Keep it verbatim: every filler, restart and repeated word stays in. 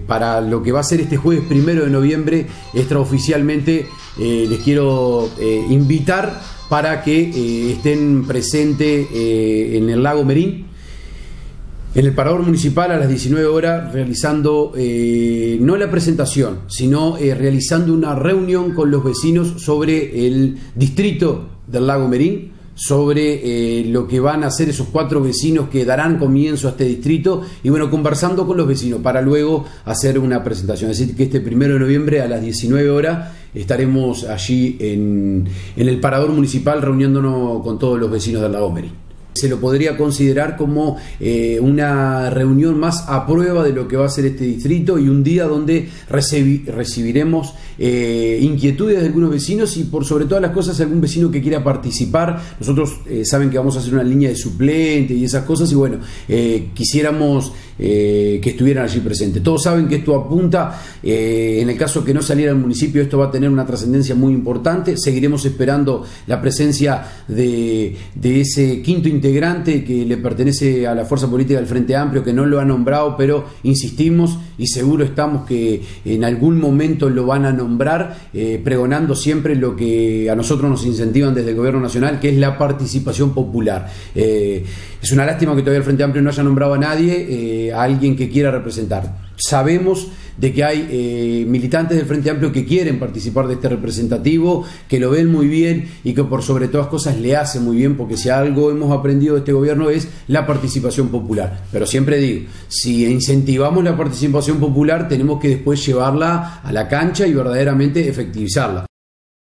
para lo que va a ser este jueves primero de noviembre, extraoficialmente eh, les quiero eh, invitar para que eh, estén presentes eh, en el Lago Merín, en el Parador Municipal a las diecinueve horas, realizando eh, no la presentación, sino eh, realizando una reunión con los vecinos sobre el distrito del Lago Merín, sobre eh, lo que van a hacer esos cuatro vecinos que darán comienzo a este distrito, y bueno, conversando con los vecinos para luego hacer una presentación. Es decir, que este primero de noviembre a las diecinueve horas estaremos allí en, en el Parador Municipal reuniéndonos con todos los vecinos del Lago Merín. Se lo podría considerar como eh, una reunión más a prueba de lo que va a ser este distrito, y un día donde recibi recibiremos eh, inquietudes de algunos vecinos y, por sobre todas las cosas, algún vecino que quiera participar. Nosotros eh, saben que vamos a hacer una línea de suplente y esas cosas, y bueno, eh, quisiéramos eh, que estuvieran allí presentes. Todos saben que esto apunta, eh, en el caso que no saliera del municipio, esto va a tener una trascendencia muy importante. Seguiremos esperando la presencia de, de ese quinto integrante que le pertenece a la fuerza política del Frente Amplio, que no lo ha nombrado, pero insistimos y seguro estamos que en algún momento lo van a nombrar, eh, pregonando siempre lo que a nosotros nos incentivan desde el Gobierno Nacional, que es la participación popular. Eh, es una lástima que todavía el Frente Amplio no haya nombrado a nadie, eh, a alguien que quiera representar. Sabemos de que hay eh, militantes del Frente Amplio que quieren participar de este representativo, que lo ven muy bien y que por sobre todas cosas le hace muy bien, porque si algo hemos aprendido de este gobierno es la participación popular. Pero siempre digo, si incentivamos la participación popular, tenemos que después llevarla a la cancha y verdaderamente efectivizarla.